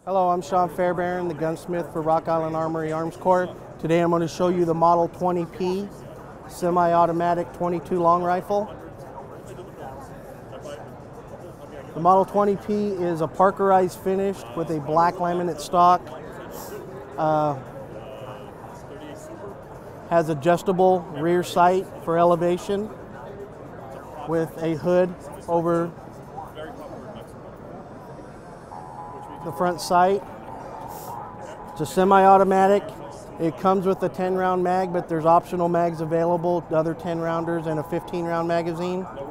Hello, I'm Shawn Fairbairn, the gunsmith for Rock Island Armory Armscor. Today I'm going to show you the Model 20P semi-automatic 22 long rifle. The Model 20P is a Parkerized finish with a black laminate stock. Has adjustable rear sight for elevation with a hood over the front sight. It's a semi-automatic. It comes with a 10-round mag, but there's optional mags available, other 10-rounders and a 15-round magazine.